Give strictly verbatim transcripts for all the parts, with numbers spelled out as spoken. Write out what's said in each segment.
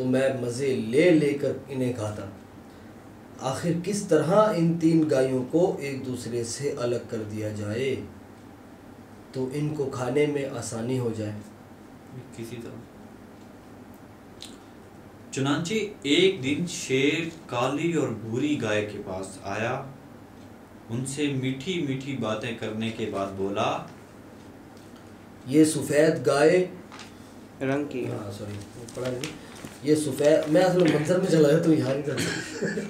तो मैं मज़े ले लेकर इन्हें खाता। आखिर किस तरह इन तीन गायों को एक दूसरे से अलग कर दिया जाए तो इनको खाने में आसानी हो जाए। किसी तरह। चुनांचे एक दिन शेर काली और भूरी गाय के पास आया, उनसे मीठी मीठी बातें करने के बाद बोला, ये सफ़ेद गाय रंग की, हाँ सॉरी पढ़ा नहीं, ये सफ़ेद, मैं असल मंजर में चला गया तो यहाँ नहीं करता।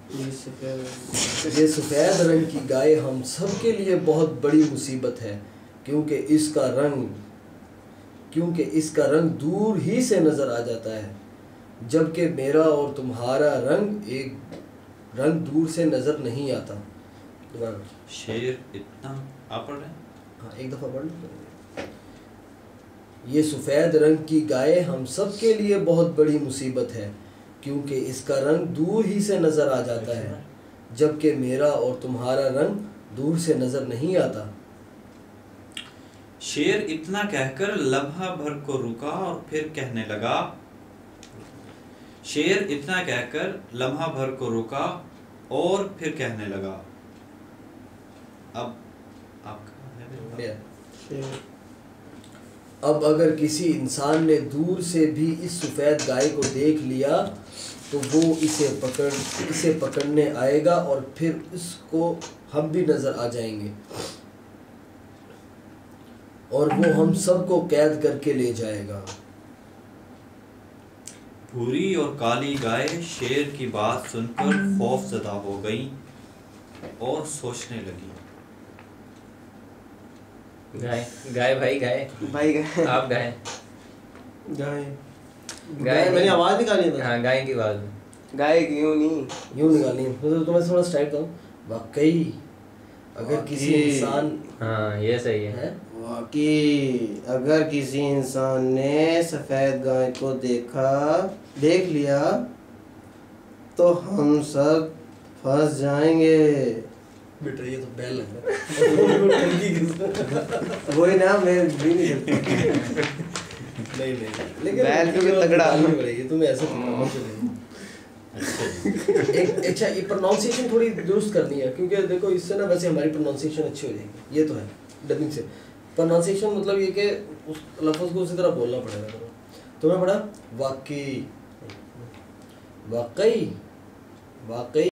ये सफ़ेद रंग की गाय हम सब के लिए बहुत बड़ी मुसीबत है, क्योंकि इसका रंग क्योंकि इसका रंग दूर ही से नज़र आ जाता है, जबकि मेरा और तुम्हारा रंग एक रंग दूर से नज़र नहीं आता। दोबारा। शेर इतना आप पढ़ रहे हैं? हाँ एक दफ़ा पढ़ लो। ये सफ़ेद रंग की गाय हम सब के लिए बहुत बड़ी मुसीबत है, क्योंकि इसका रंग दूर ही से नज़र आ जाता है, जबकि मेरा और तुम्हारा रंग दूर से नज़र नहीं आता। शेर इतना कहकर लम्हा भर को रुका और फिर कहने लगा शेर इतना कहकर लम्हा भर को रुका और फिर कहने लगा अब आपका अब अगर किसी इंसान ने दूर से भी इस सफ़ेद गाय को देख लिया तो वो इसे पकड़ इसे पकड़ने आएगा और फिर इसको हम भी नज़र आ जाएंगे और वो हम सबको कैद करके ले जाएगा। भूरी और काली गाय शेर की बात सुनकर खौफज़दा हो गई और सोचने लगी। गाय गाय भाई गाय भाई गाय आप गाय गाय गाय मैंने आवाज़ निकाली है। हाँ गाय की आवाज़ गाय क्यों नहीं यूँ निकालनी है, तो तुम्हें थोड़ा स्टाइल दो। वाकई अगर किसी इंसान, हाँ ये सही है, है? वाकई अगर किसी इंसान ने सफ़ेद गाय को देखा देख लिया तो हम सब फंस जाएंगे। बेटा ये तो बैल लग रहा है। वही ना, मैं भी नहीं नहीं नहीं लेकिन बैल भी तगड़ा है, तुम्हें ऐसा करना एक अच्छा ये प्रोनाउंसिएशन थोड़ी दुरुस्त करनी है, क्योंकि देखो इससे ना वैसे हमारी प्रोनाउंसिएशन अच्छी हो जाएगी। ये तो है डबिंग से प्रोनाउंसिएशन मतलब ये कि उस लफ्ज़ को उसी तरह बोलना पड़ेगा। तो मैं पढ़ा वाकई वाकई वाकई